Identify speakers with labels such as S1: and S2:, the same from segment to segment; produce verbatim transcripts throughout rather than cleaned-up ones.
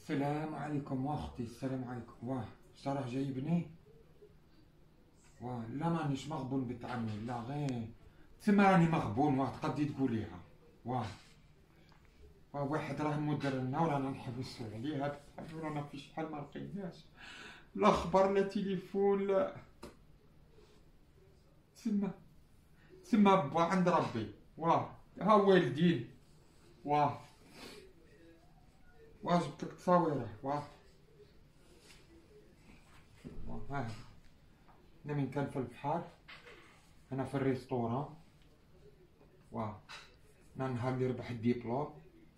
S1: السلام عليكم واختي، السلام عليكم. واه صراحة جايبني. واه لا مانيش مغبون بنت عمي، لا غير تسمى راني مغبون. واه تقدي تقوليها. واه واه واحد راه مدير لنا ورانا نحبسو عليه، هاد رانا في شحال ما لقيناش لا خبر لا تليفون لا. تسمى تسمى با عند ربي. واه ها والدين. واه واه جبتلك تصاويره. واه واه ها انا من كان في البحر، انا في الريستوران. واه انا نهار اللي ربح الدبلوم،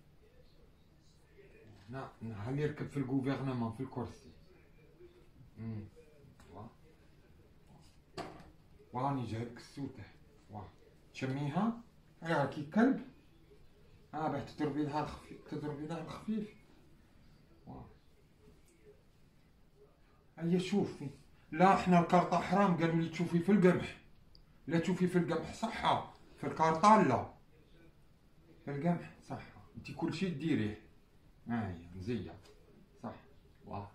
S1: انا نهار اللي ركب في الجوفرنمون في الكرسي. امم واه واني جايبك السوته. واه تشميها يا كي كلب. اه باش تضربي لها الخفيف، تضربي لها الخفيف. واه هيا شوفي. لا احنا الكارطة حرام، قالوا لي تشوفي في القمح. لا تشوفي في القمح صحة، في الكارطة لا، في القمح صحة. انتي كل شي ديريه. هاهي مزية صح. واه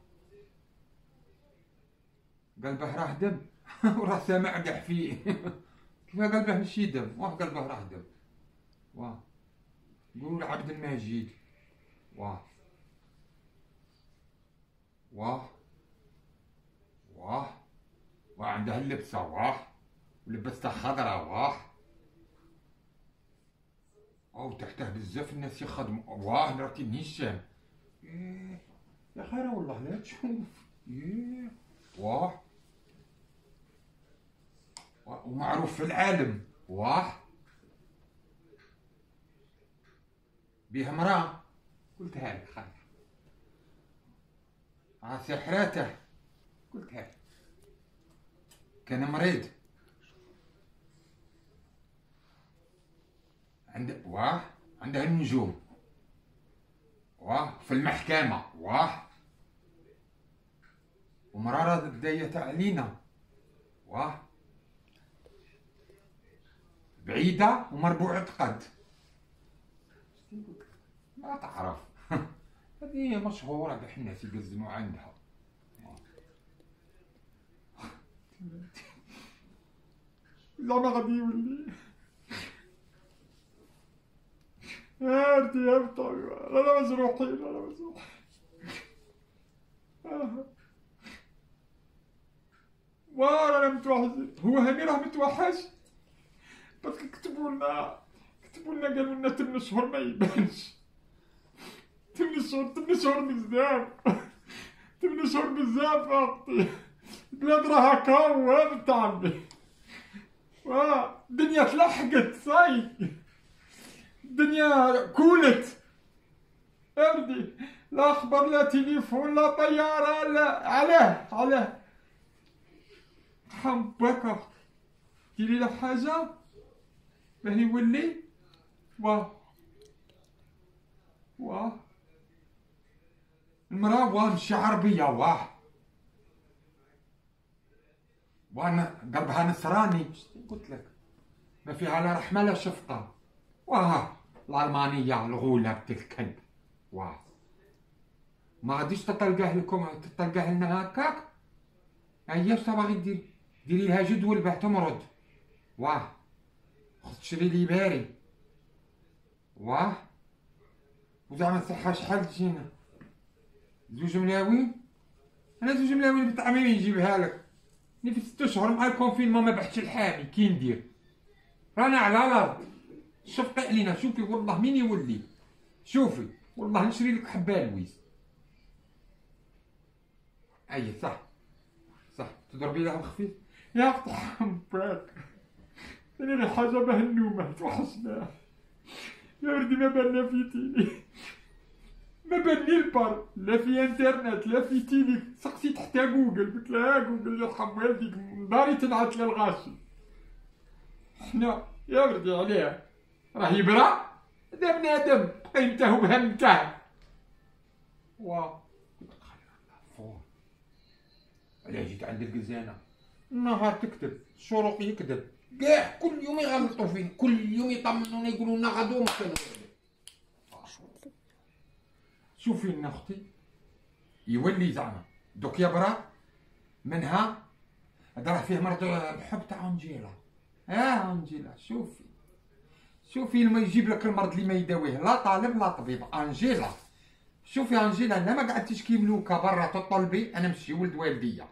S1: قلبه راه دم وراه سامع قاع فيه كيف قلبه ماشي دم، واه قلبه راه دم. واه قولوا لعبد المجيد. واه واه واه وعنده اللبسة. واه ولبسته خضرا. واه او تحته بزاف الناس يخدموا. واه مراتي من هشام. إيه يا خير والله لا تشوف. إيه واه ومعروف في العالم. واه بيه مراه قلتها لك خير. ها سحراته قلتها لك. كان مريض عند واه عنده النجوم. واه في المحكمة. واه ومرارة بداية علينا. واه بعيدة ومربوعة قد. ما تعرف هذه مشهورة بح الناس يقزموا عندها. لا ما غادي يولي هاردي يا بطل. لا مجروحين، لا مجروحين. وانا متوحشين. هو هاني راه متوحش باسكو كتبوا لنا كتبوا لنا قالوا لنا تمن شهور ما يبانش. تمن شهور تمن شهور بزاف تمن شهور بزاف اختي. البلاد راه هكا هو بنت عمي. واه الدنيا تلحقت صاي، الدنيا كولت. اردي لا خبر لا تليفون لا طيارة لا. علاه علاه حبك ديري له حاجة باه يولي. واه واه المراه واه مشي عربية. واه وانا قلبها نصراني. قلت لك ما فيها لا رحمة لا شفقة. واه الألمانية الغولة بنت الكلب. واه ما غاديش تطلقه لكم، تطلقه لنا هكاك. هيا اش باغي دير؟ ديري لها جدول باه تمرض. واه خص تشري لي باري. واه وزعما الصحة شحال تجينا؟ زوج ملاوين. انا زوج ملاوين بنت عمي نجيبها لك. ني في ست اشهر مع الكونفينمون ما بحثش الحامي كي ندير. رانا على الارض شفقي علينا. شوفي والله مين يولي. شوفي والله نشري لك حبه لويس. اي صح صح تضربي لها الخفيف. يا اختي حمباك انا حاجه باه النومه توحشنا. يا ولدي ما بالنا في تيلي، ما بالني البر لا في انترنت لا في تيلي. سقسيت حتى جوجل قلت لها جوجل يرحم والديك نهاري تنعت للغاشي. حنا يا ولدي عليه راه يبرا هذا بنادم قيمته بهمته. واه فور علاه جيت عند القزانة النهار تكتب الشروق يكذب كاع كل يوم يغلطوا فين، كل يوم يطمنونا يقولوا لنا غدوه مكان. شوفي لنا اختي يولي زعما دوك يبرا منها. هذا راه فيه مرض الحب تاع انجيلا. اه انجيلا شوفي شوفي لما يجيب لك المرض اللي ما يداويه لا طالب لا طبيب. انجيلا شوفي انجيلا انا ما قعدتيش كي ملوكه برا تطلبي، انا ماشي ولد والديه.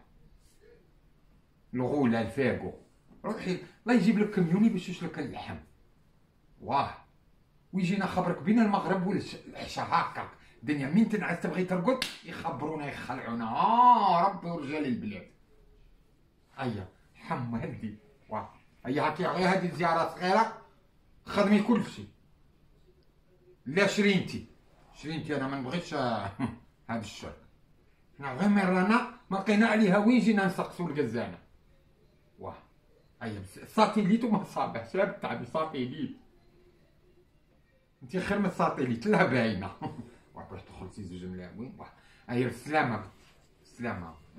S1: الغوله الفاقو روحي الله يجيب لك كميوني باش يشلك اللحم. واه ويجينا خبرك بين المغرب والعشاء هكاك الدنيا مين تنعس تبغي ترقد يخبرونا يخلعونا. اه ربي ورجال البلاد. هيا حم هدي. واه هيا هاكي غير هادي زياره صغيره خدمي كلشي. لا شرينتي شرينتي انا ما نبغيش هاد الشر. حنا غير مرانا ما لقينا عليها وين جينا نسقسو القزانه. واه هيا ساتيليت وما صابحش لا بالتعب ساتيليت. انتي خير من الساتيليت لا باينه. واه باش تخلصي زوج ملاوين. واه هيا بالسلامه بالسلامه.